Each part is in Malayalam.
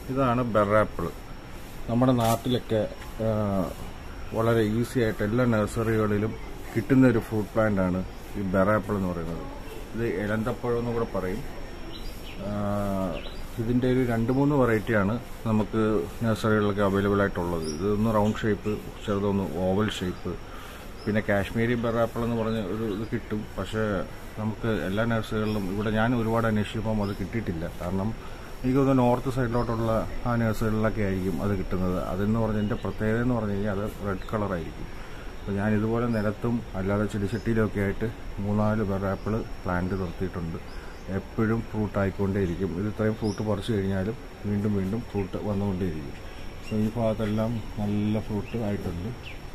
ഇതാണ് ബെറാപ്പിൾ. നമ്മുടെ നാട്ടിലൊക്കെ വളരെ ഈസി ആയിട്ട് എല്ലാ നഴ്സറികളിലും കിട്ടുന്ന ഒരു ഫ്രൂട്ട് പ്ലാന്റ് ആണ് ഈ ബെറാപ്പിൾ എന്ന് പറയുന്നത്. ഇത് എലന്തപ്പഴം എന്ന് കൂടെ പറയും. ഇതിൻ്റെ ഒരു 2-3 വെറൈറ്റിയാണ് നമുക്ക് നഴ്സറികളിലൊക്കെ അവൈലബിൾ ആയിട്ടുള്ളത്. ഇതൊന്ന് റൗണ്ട് ഷേപ്പ്, ചെറുതൊന്ന് ഓവൽ ഷേപ്പ്, പിന്നെ കാശ്മീരി ബെറാപ്പിൾ എന്ന് പറഞ്ഞ ഒരു ഇത് കിട്ടും. പക്ഷേ നമുക്ക് എല്ലാ നഴ്സറികളിലും ഇവിടെ ഞാൻ ഒരുപാട് അന്വേഷിച്ചപ്പം അത് കിട്ടിയിട്ടില്ല. കാരണം എനിക്കൊന്ന് നോർത്ത് സൈഡിലോട്ടുള്ള ആ നഴ്സറികളിലൊക്കെ ആയിരിക്കും അത് കിട്ടുന്നത്. അതെന്ന് പറഞ്ഞാൽ എൻ്റെ പ്രത്യേകത എന്ന് പറഞ്ഞു കഴിഞ്ഞാൽ അത് റെഡ് കളറായിരിക്കും. അപ്പോൾ ഞാൻ ഇതുപോലെ നിലത്തും അല്ലാതെ ചെടിച്ചട്ടിയിലൊക്കെ ആയിട്ട് 3-4 ബെറാപ്പിൾ പ്ലാന്റ് നിർത്തിയിട്ടുണ്ട്. എപ്പോഴും ഫ്രൂട്ട് ആയിക്കൊണ്ടേയിരിക്കും. ഇത് ഇത്രയും ഫ്രൂട്ട് പറിച്ചു കഴിഞ്ഞാലും വീണ്ടും വീണ്ടും ഫ്രൂട്ട് വന്നുകൊണ്ടേയിരിക്കും. അപ്പോൾ ഈ ഭാഗത്തെല്ലാം നല്ല ഫ്രൂട്ട് ആയിട്ടുണ്ട്.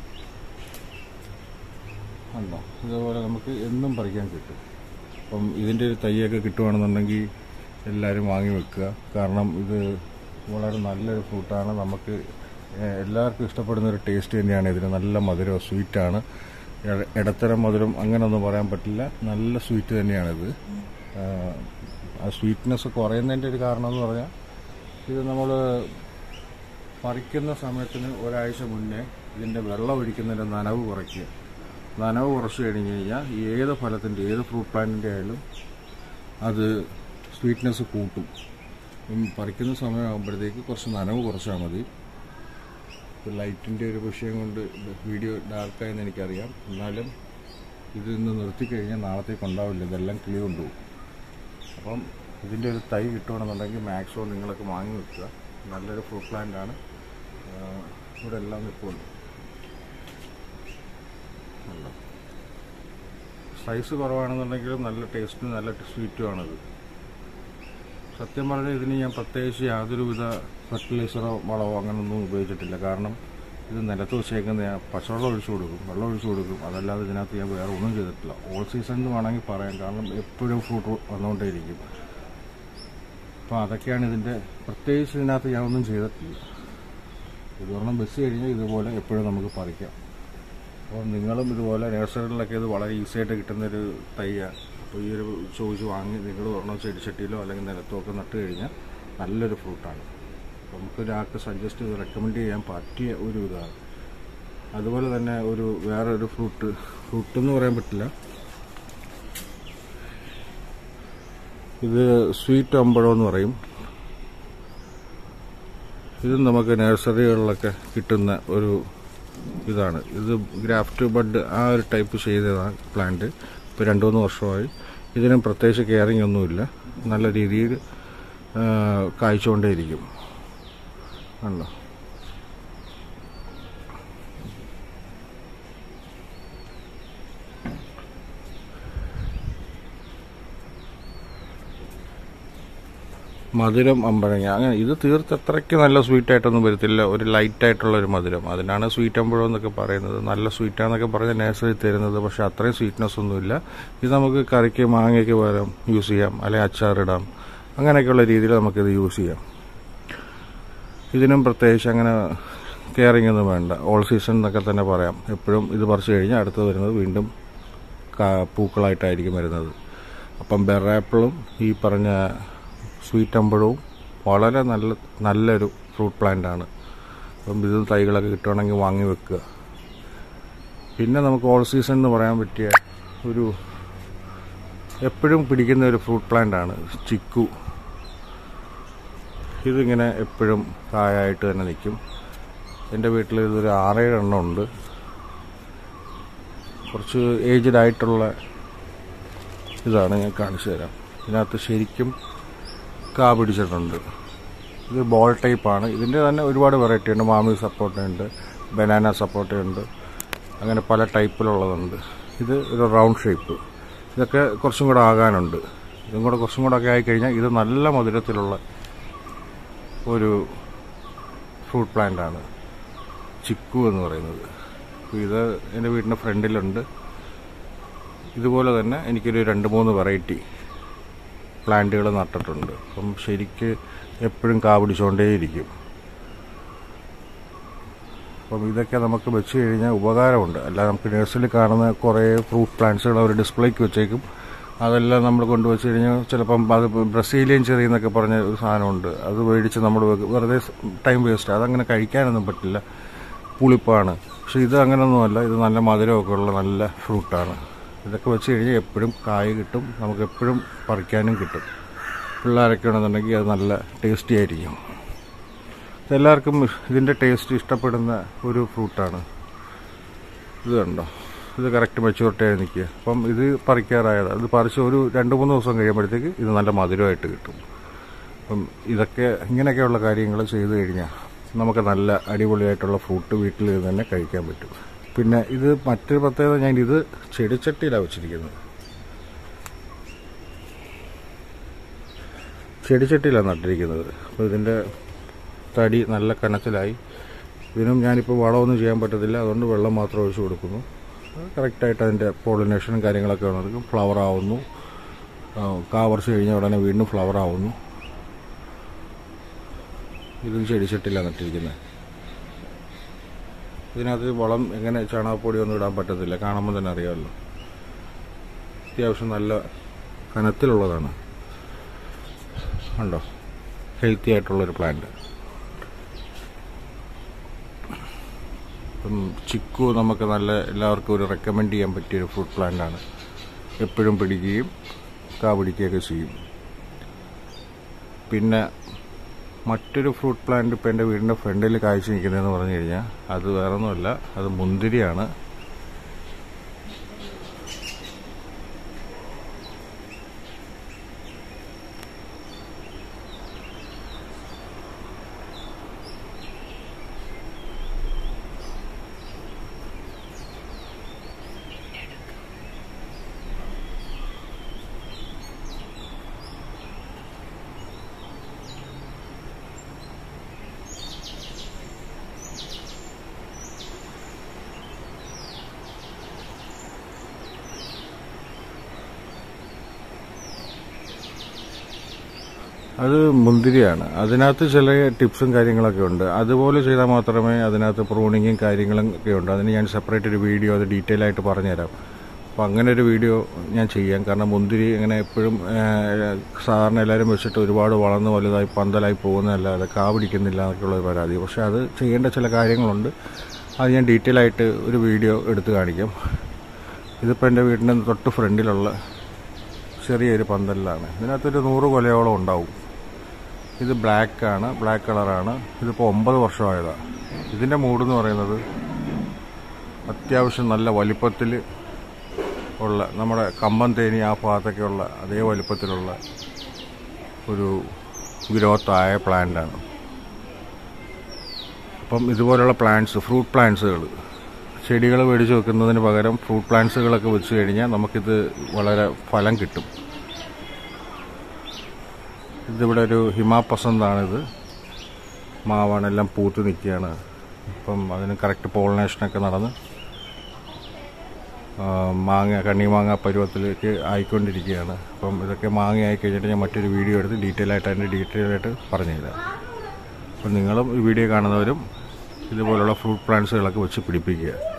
ഉണ്ടോ? ഇതുപോലെ നമുക്ക് എന്നും പറിക്കാൻ കിട്ടും. അപ്പം ഇതിൻ്റെ ഒരു തൈയൊക്കെ കിട്ടുകയാണെന്നുണ്ടെങ്കിൽ എല്ലാവരും വാങ്ങി വെക്കുക. കാരണം ഇത് വളരെ നല്ലൊരു ഫ്രൂട്ടാണ്. നമുക്ക് എല്ലാവർക്കും ഇഷ്ടപ്പെടുന്നൊരു ടേസ്റ്റ് തന്നെയാണ് ഇതിന്. നല്ല മധുരം, സ്വീറ്റാണ്. ഇടത്തരം മധുരം അങ്ങനെയൊന്നും പറയാൻ പറ്റില്ല. നല്ല സ്വീറ്റ് തന്നെയാണിത്. ആ സ്വീറ്റ്നെസ് കുറയുന്നതിൻ്റെ ഒരു കാരണം എന്ന് പറഞ്ഞാൽ ഇത് നമ്മൾ പറിക്കുന്ന സമയത്തിന് ഒരാഴ്ച മുന്നേ ഇതിൻ്റെ വെള്ളം ഒഴിക്കുന്നതിൻ്റെ നനവ് കുറയ്ക്കുക. നനവ് കുറച്ച് കഴിഞ്ഞ് കഴിഞ്ഞാൽ ഏത് ഫലത്തിൻ്റെ, ഏത് ഫ്രൂട്ട് പ്ലാന്റിൻ്റെ ആയാലും അത് സ്വീറ്റ്നെസ് കൂട്ടും. പറിക്കുന്ന സമയമാകുമ്പോഴത്തേക്ക് കുറച്ച് നനവ് കുറച്ചാൽ മതി. ലൈറ്റിൻ്റെ ഒരു വിഷയം കൊണ്ട് വീഡിയോ ഡാർക്കായെന്ന് എനിക്കറിയാം. എന്നാലും ഇത് ഇന്ന് നിർത്തിക്കഴിഞ്ഞാൽ നാളത്തേക്ക് ഉണ്ടാവില്ല. ഇതെല്ലാം കിളി കൊണ്ടുപോകും. അപ്പം ഇതിൻ്റെ ഒരു തൈ കിട്ടുകയാണെന്നുണ്ടെങ്കിൽ മാക്സിമം നിങ്ങളൊക്കെ വാങ്ങി വെക്കുക. നല്ലൊരു ഫ്രൂട്ട് പ്ലാന്റാണ്. ഇവിടെ എല്ലാം നിൽപ്പുണ്ട്. സൈസ് കുറവാണെന്നുണ്ടെങ്കിലും നല്ല ടേസ്റ്റും നല്ല സ്വീറ്റുമാണിത്. സത്യം പറഞ്ഞാൽ ഇതിന് ഞാൻ പ്രത്യേകിച്ച് യാതൊരുവിധ ഫെർട്ടിലൈസറോ വളമോ അങ്ങനെയൊന്നും ഉപയോഗിച്ചിട്ടില്ല. കാരണം ഇത് നിലത്ത് വെച്ചേക്കുന്ന ഞാൻ പച്ചവെള്ളം ഒഴിച്ചു കൊടുക്കും, വെള്ളം ഒഴിച്ചു കൊടുക്കും. അതല്ലാതെ ഇതിനകത്ത് ഞാൻ വേറെ ഒന്നും ചെയ്തിട്ടില്ല. ഓൾ സീസൺ എന്ന് വേണമെങ്കിൽ പറയാം. കാരണം എപ്പോഴും ഫ്രൂട്ട് വന്നുകൊണ്ടേയിരിക്കും. അപ്പോൾ അതൊക്കെയാണ് ഇതിൻ്റെ പ്രത്യേകിച്ച്. ഇതിനകത്ത് ഞാൻ ഒന്നും ചെയ്തിട്ടില്ല. ഇതൊരെണ്ണം ബസ് കഴിഞ്ഞാൽ ഇതുപോലെ എപ്പോഴും നമുക്ക് പറിക്കാം. അപ്പോൾ നിങ്ങളും ഇതുപോലെ നഴ്സറികളിലൊക്കെ ഇത് വളരെ ഈസി ആയിട്ട് കിട്ടുന്നൊരു തൈയാണ്. അപ്പോൾ ഈ ഒരു ചോദിച്ച് വാങ്ങി നിങ്ങൾ ഒരെണ്ണം ചെടിച്ചട്ടിയിലോ അല്ലെങ്കിൽ നിലത്തോ ഒക്കെ നട്ട് കഴിഞ്ഞാൽ നല്ലൊരു ഫ്രൂട്ടാണ്. നമുക്കൊരാൾക്ക് സജസ്റ്റ് ചെയ്ത് റെക്കമെൻഡ് ചെയ്യാൻ പറ്റിയ ഒരു ഇതാണ്. അതുപോലെ തന്നെ വേറൊരു ഫ്രൂട്ടെന്ന് പറയാൻ പറ്റില്ല. ഇത് സ്വീറ്റ് അമ്പഴം എന്ന് പറയും. ഇത് നമുക്ക് നഴ്സറികളിലൊക്കെ കിട്ടുന്ന ഒരു ഇതാണ്. ഇത് ഗ്രാഫ്റ്റ് ബഡ് ആ ഒരു ടൈപ്പ് ചെയ്തതാണ് പ്ലാന്റ്. ഇപ്പോൾ 2-3 വർഷമായി. ഇതിനും പ്രത്യേകിച്ച് കെയറിങ് ഒന്നുമില്ല. നല്ല രീതിയിൽ കായ്ച്ചുകൊണ്ടേയിരിക്കും. ആണല്ലോ. മധുരം അമ്പഴങ്ങ അങ്ങനെ ഇത് തീർത്തത്രയ്ക്ക് നല്ല സ്വീറ്റായിട്ടൊന്നും വരത്തില്ല. ഒരു ലൈറ്റായിട്ടുള്ളൊരു മധുരം. അതിനാണ് സ്വീറ്റ് അമ്പഴം എന്നൊക്കെ പറയുന്നത്. നല്ല സ്വീറ്റാന്നൊക്കെ പറഞ്ഞ് നഴ്സറി തരുന്നത്. പക്ഷെ അത്രയും സ്വീറ്റ്നെസ് ഒന്നുമില്ല. ഇത് നമുക്ക് കറിക്ക് മാങ്ങയ്ക്ക് പകരം യൂസ് ചെയ്യാം, അല്ലെങ്കിൽ അച്ചാറിടാം. അങ്ങനെയൊക്കെയുള്ള രീതിയിൽ നമുക്കിത് യൂസ് ചെയ്യാം. ഇതിനും പ്രത്യേകിച്ച് അങ്ങനെ കെയറിങ് ഒന്നും വേണ്ട. ഓൾ സീസൺ എന്നൊക്കെ തന്നെ പറയാം. എപ്പോഴും ഇത് പറിച്ചു കഴിഞ്ഞാൽ അടുത്ത് വരുന്നത് വീണ്ടും പൂക്കളായിട്ടായിരിക്കും വരുന്നത്. അപ്പം ബെറാപ്പിളും ഈ പറഞ്ഞ സ്വീറ്റ് അമ്പഴവും വളരെ നല്ലൊരു ഫ്രൂട്ട് പ്ലാന്റാണ്. അപ്പം ഇത് തൈകളൊക്കെ കിട്ടുകയാണെങ്കിൽ വാങ്ങി വെക്കുക. പിന്നെ നമുക്ക് ഓൾ സീസൺ എന്ന് പറയാൻ പറ്റിയ എപ്പോഴും പിടിക്കുന്ന ഒരു ഫ്രൂട്ട് പ്ലാന്റാണ് ചിക്കു. ഇതിങ്ങനെ എപ്പോഴും കായായിട്ട് തന്നെ നിൽക്കും. എൻ്റെ വീട്ടിൽ ഇതൊരു 6-7 എണ്ണം ഉണ്ട്. കുറച്ച് ഏജ്ഡ് ആയിട്ടുള്ള ഇതാണ്. ഞാൻ കാണിച്ചു തരാം. ഇതിനകത്ത് ശരിക്കും കാ പിടിച്ചിട്ടുണ്ട്. ഇത് ബോൾ ടൈപ്പാണ്. ഇതിൻ്റെ തന്നെ ഒരുപാട് വെറൈറ്റി ഉണ്ട്. മാമി സപ്പോട്ടയുണ്ട്, ബനാന സപ്പോട്ടയുണ്ട്, അങ്ങനെ പല ടൈപ്പിലുള്ളതുണ്ട്. ഇത് ഒരു റൗണ്ട് ഷേപ്പ്. ഇതൊക്കെ കുറച്ചും കൂടെ ആകാനുണ്ട്. ഇതും കൂടെ കുറച്ചും കൂടെ ഒക്കെ ആയിക്കഴിഞ്ഞാൽ ഇത് നല്ല മധുരത്തിലുള്ള ഒരു ഫ്രൂട്ട് പ്ലാന്റാണ് ചിക്കു എന്ന് പറയുന്നത്. ഇത് എൻ്റെ വീടിൻ്റെ ഫ്രണ്ടിലുണ്ട്. ഇതുപോലെ തന്നെ എനിക്കൊരു 2-3 വെറൈറ്റി പ്ലാന്റുകൾ നട്ടിട്ടുണ്ട്. അപ്പം ശരിക്ക് എപ്പോഴും കാ പിടിച്ചുകൊണ്ടേയിരിക്കും. അപ്പം ഇതൊക്കെ നമുക്ക് വെച്ച് കഴിഞ്ഞാൽ ഉപകാരമുണ്ട്. അല്ലാതെ നമുക്ക് നഴ്സറിയിൽ കാണുന്ന കുറേ ഫ്രൂട്ട് പ്ലാന്റ്സുകൾ അവർ ഡിസ്പ്ലേക്ക് വെച്ചേക്കും. അതെല്ലാം നമ്മൾ കൊണ്ടുവച്ച് കഴിഞ്ഞാൽ ചിലപ്പം അത് ബ്രസീലിയൻ ചെറി എന്നൊക്കെ പറഞ്ഞ ഒരു സാധനമുണ്ട്. അത് മേടിച്ച് നമ്മൾ വെറുതെ ടൈം വേസ്റ്റ്. അതങ്ങനെ കഴിക്കാനൊന്നും പറ്റില്ല, പുളിപ്പാണ്. പക്ഷെ ഇത് അങ്ങനെയൊന്നുമല്ല, ഇത് നല്ല മധുരമൊക്കെ ഉള്ള നല്ല ഫ്രൂട്ടാണ്. ഇതൊക്കെ വെച്ച് കഴിഞ്ഞാൽ എപ്പോഴും കായ് കിട്ടും, നമുക്ക് എപ്പോഴും പറിക്കാനും കിട്ടും. പിള്ളേരൊക്കെ ഉണ്ടെന്നുണ്ടെങ്കിൽ അത് നല്ല ടേസ്റ്റി ആയിരിക്കും. എല്ലാവർക്കും ഇതിൻ്റെ ടേസ്റ്റ് ഇഷ്ടപ്പെടുന്ന ഒരു ഫ്രൂട്ടാണ്. ഇത് കണ്ടോ, ഇത് കറക്റ്റ് മെച്യൂരിറ്റിയായി നിൽക്കുക. അപ്പം ഇത് പറിക്കാറായത്, അത് പറിച്ച് ഒരു 2-3 ദിവസം കഴിയുമ്പോഴത്തേക്ക് ഇത് നല്ല മധുരമായിട്ട് കിട്ടും. അപ്പം ഇതൊക്കെ ഇങ്ങനെയൊക്കെയുള്ള കാര്യങ്ങൾ ചെയ്തു കഴിഞ്ഞാൽ നമുക്ക് നല്ല അടിപൊളിയായിട്ടുള്ള ഫ്രൂട്ട് വീട്ടിൽ തന്നെ കഴിക്കാൻ പറ്റും. പിന്നെ ഇത് മറ്റൊരു പ്രത്യേകത, ഞാൻ ഇത് ചെടിച്ചട്ടിയിലാണ് വെച്ചിരിക്കുന്നത്. ചെടിച്ചട്ടിയിലാണ് നട്ടിരിക്കുന്നത്. അപ്പോൾ ഇതിൻ്റെ തടി നല്ല കനത്തിലായി. ഇതിനും ഞാനിപ്പോൾ വളമൊന്നും ചെയ്യാൻ പറ്റത്തില്ല, അതുകൊണ്ട് വെള്ളം മാത്രം ഒഴിച്ച് കൊടുക്കുന്നു. കറക്റ്റായിട്ട് അതിൻ്റെ പോളിനേഷനും കാര്യങ്ങളൊക്കെ നടക്കും. ഫ്ലവർ ആവുന്നു, കാ പറിച്ച് കഴിഞ്ഞാൽ ഉടനെ വീണ്ടും ഫ്ലവർ ആവുന്നു. ഇതും ചെടിച്ചട്ടിയിലാണ് നട്ടിരിക്കുന്നത്. ഇതിനകത്ത് വളം എങ്ങനെ ചാണകപ്പൊടി ഒന്നും ഇടാൻ പറ്റത്തില്ല, കാണുമ്പോൾ തന്നെ അറിയാമല്ലോ. അത്യാവശ്യം നല്ല കനത്തിലുള്ളതാണ്. ഉണ്ടോ, ഹെൽത്തി ആയിട്ടുള്ളൊരു പ്ലാന്റ്. ഇപ്പം ചിക്കു നമുക്ക് നല്ല എല്ലാവർക്കും ഒരു റെക്കമെൻഡ് ചെയ്യാൻ പറ്റിയൊരു ഫ്രൂട്ട് പ്ലാന്റാണ്. എപ്പോഴും പിടിക്കുകയും കാ പിടിക്കുകയൊക്കെ ചെയ്യും. പിന്നെ മറ്റൊരു ഫ്രൂട്ട് പ്ലാന്റ് ഇപ്പോൾ എൻ്റെ വീടിൻ്റെ ഫ്രണ്ടിൽ കായ്ച്ചു നിൽക്കുന്നതെന്ന് പറഞ്ഞു കഴിഞ്ഞാൽ അത് വേറൊന്നുമല്ല, അത് മുന്തിരിയാണ്. അത് മുന്തിരിയാണ്. അതിനകത്ത് ചില ടിപ്സും കാര്യങ്ങളൊക്കെ ഉണ്ട്. അതുപോലെ ചെയ്താൽ മാത്രമേ അതിനകത്ത് പ്രൂണിങ്ങും കാര്യങ്ങളും ഒക്കെ ഉണ്ട്. അതിന് ഞാൻ സെപ്പറേറ്റ് ഒരു വീഡിയോ അത് ഡീറ്റെയിൽ ആയിട്ട് പറഞ്ഞുതരാം. അപ്പോൾ അങ്ങനെ ഒരു വീഡിയോ ഞാൻ ചെയ്യാം. കാരണം മുന്തിരി അങ്ങനെ എപ്പോഴും സാധാരണ എല്ലാവരും വെച്ചിട്ട് ഒരുപാട് വളർന്ന് വലുതായി പന്തലായി പോകുന്നതല്ലാതെ കാ പിടിക്കുന്നില്ല എന്നൊക്കെയുള്ള പരാതി. പക്ഷേ അത് ചെയ്യേണ്ട ചില കാര്യങ്ങളുണ്ട്. അത് ഞാൻ ഡീറ്റെയിൽ ആയിട്ട് ഒരു വീഡിയോ എടുത്ത് കാണിക്കാം. ഇതിപ്പോൾ എൻ്റെ വീടിൻ്റെ തൊട്ട് ഫ്രണ്ടിലുള്ള ചെറിയൊരു പന്തലിലാണ്. ഇതിനകത്തൊരു 100 കൊലയോളം ഉണ്ടാവും. ഇത് ബ്ലാക്ക് കളറാണ്. ഇതിപ്പോൾ 9 വർഷമായതാണ്. ഇതിൻ്റെ മൂടെന്ന് പറയുന്നത് അത്യാവശ്യം നല്ല വലിപ്പത്തിൽ ഉള്ള, നമ്മുടെ കമ്പം തേനി ആ ഭാഗത്തൊക്കെ ഉള്ള അതേ വലിപ്പത്തിലുള്ള ഒരു ഗ്രോത്തായ പ്ലാന്റാണ്. അപ്പം ഇതുപോലുള്ള പ്ലാന്റ്സ്, ഫ്രൂട്ട് പ്ലാന്റ്സുകൾ, ചെടികൾ മേടിച്ച് വെക്കുന്നതിന് പകരം ഫ്രൂട്ട് പ്ലാന്റ്സുകളൊക്കെ വെച്ച് കഴിഞ്ഞാൽ നമുക്കിത് വളരെ ഫലം കിട്ടും. ഇതിവിടെ ഒരു ഹിമാപസന്താണിത്. മാവാണെല്ലാം പൂത്ത് നിൽക്കുകയാണ്. ഇപ്പം അതിന് കറക്റ്റ് പോളിനേഷനൊക്കെ നടന്ന് കണ്ണിമാങ്ങ പരുവത്തിലേക്ക് ആയിക്കൊണ്ടിരിക്കുകയാണ്. അപ്പം ഇതൊക്കെ മാങ്ങയായി കഴിഞ്ഞിട്ട് ഞാൻ മറ്റൊരു വീഡിയോ എടുത്ത് ഡീറ്റെയിൽ ആയിട്ട് പറഞ്ഞുതരാം. അപ്പം നിങ്ങളും ഈ വീഡിയോ കാണുന്നവരും ഇതുപോലുള്ള ഫ്രൂട്ട് പ്ലാന്റ്സുകളൊക്കെ വെച്ച് പിടിപ്പിക്കുക.